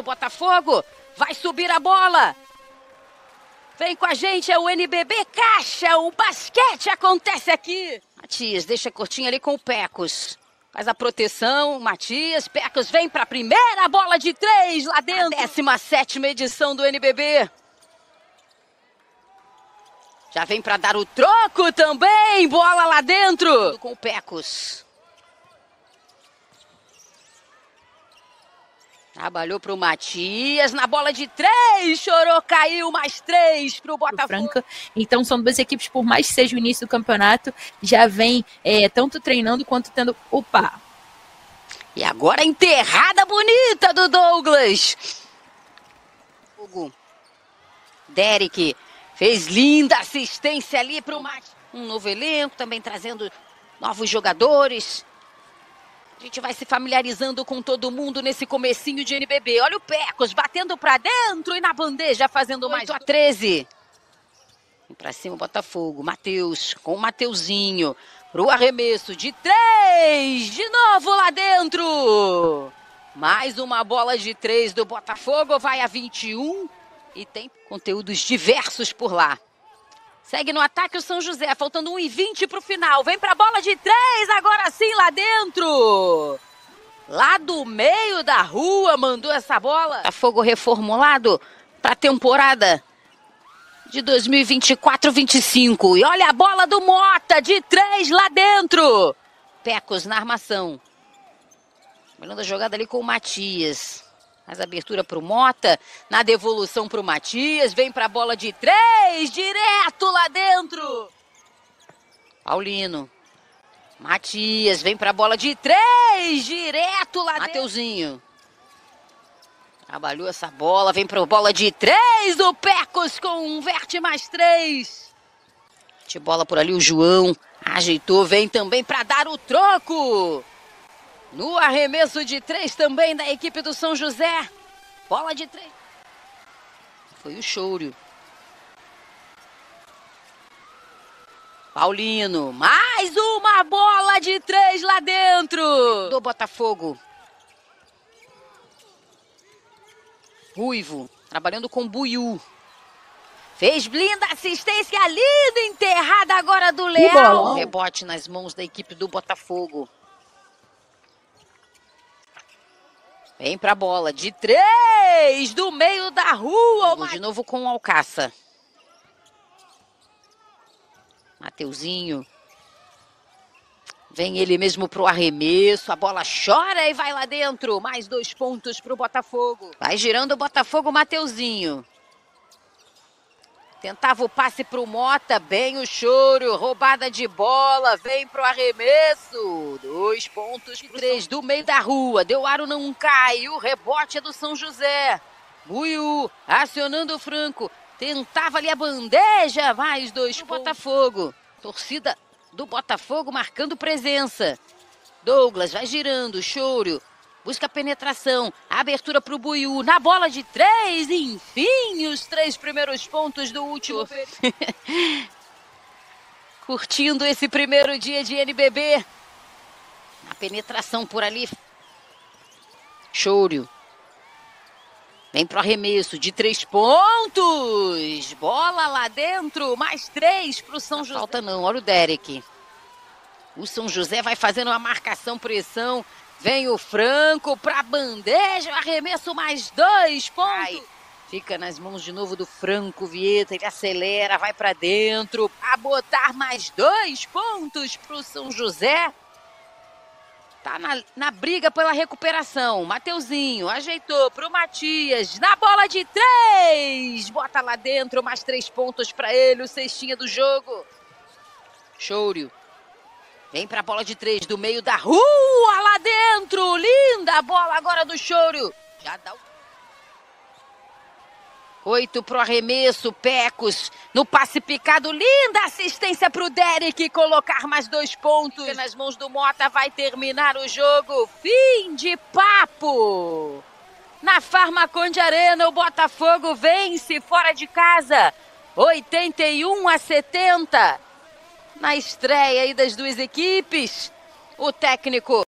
Botafogo, vai subir a bola. Vem com a gente, é o NBB Caixa, o basquete acontece aqui. Matias deixa curtinho ali com o Pecos. Faz a proteção, Matias, Pecos vem para a primeira bola de 3 lá dentro. A 17ª edição do NBB. Já vem para dar o troco também, bola lá dentro. Com o Pecos. Trabalhou para o Matias, na bola de 3, chorou, caiu, mais 3 para o Botafogo. Franca. Então são duas equipes, por mais que seja o início do campeonato, já vem tanto treinando quanto tendo... Opa! E agora a enterrada bonita do Douglas. Derek fez linda assistência ali para o Matias. Um novo elenco, também trazendo novos jogadores. A gente vai se familiarizando com todo mundo nesse comecinho de NBB. Olha o Pecos batendo pra dentro e na bandeja fazendo mais 8-13. Vem pra cima o Botafogo. Matheus com o Mateuzinho. Pro arremesso de 3. De novo lá dentro. Mais uma bola de 3 do Botafogo. Vai a 21. E tem conteúdos diversos por lá. Segue no ataque o São José, faltando 1:20 para o final. Vem para a bola de 3, agora sim lá dentro. Lá do meio da rua mandou essa bola. Botafogo reformulado para a temporada de 2024-25. E olha a bola do Mota de 3 lá dentro. Pecos na armação. Olhando a jogada ali com o Matias. Mais abertura para o Mota, na devolução para o Matias, vem para a bola de 3, direto lá dentro. Paulino, Matias, vem para a bola de 3, direto lá dentro. Mateuzinho, trabalhou essa bola, vem para a bola de 3, o Pecos converte mais 3. De bola por ali o João, ajeitou, vem também para dar o troco. No arremesso de 3 também da equipe do São José. Bola de 3. Foi o Chouro. Paulino. Mais uma bola de 3 lá dentro. Do Botafogo. Ruivo. Trabalhando com Buiú. Fez blinda assistência linda. Enterrada agora do Leal. Rebote nas mãos da equipe do Botafogo. Vem pra bola de 3, do meio da rua. De novo com o Alcaça. Mateuzinho. Vem ele mesmo pro arremesso. A bola chora e vai lá dentro. Mais 2 pontos pro Botafogo. Vai girando o Botafogo, Mateuzinho. Tentava o passe pro Mota, bem o Choro, roubada de bola, vem pro arremesso. 2 pontos pro 3 do meio da rua, deu aro, não cai, o rebote é do São José. Buiú acionando o Franco, tentava ali a bandeja, mais 2 pontos. Botafogo, torcida do Botafogo marcando presença. Douglas vai girando, Choro. Busca a penetração, a abertura para o Buiú, na bola de 3, enfim, os 3 primeiros pontos do último. Curtindo esse primeiro dia de NBB. Na penetração por ali. Chouro. Vem pro arremesso de 3 pontos. Bola lá dentro, mais 3 para o São José. Falta não, olha o Derek. O São José vai fazendo uma marcação, pressão. Vem o Franco para a bandeja, arremesso mais 2 pontos. Fica nas mãos de novo do Franco Vieta, ele acelera, vai para dentro, a botar mais 2 pontos para o São José. Tá na briga pela recuperação, Mateuzinho ajeitou para o Matias, na bola de 3, bota lá dentro, mais 3 pontos para ele, o cestinha do jogo. Chouro. Vem para a bola de 3 do meio da rua, lá dentro. Linda a bola agora do Chouro. Já dá o 8 pro arremesso, Pecos no passe picado. Linda assistência para o Derek colocar mais 2 pontos. Nas mãos do Mota vai terminar o jogo. Fim de papo. Na Farmaconde Arena, o Botafogo vence fora de casa. 81-70. Na estreia aí das duas equipes, o técnico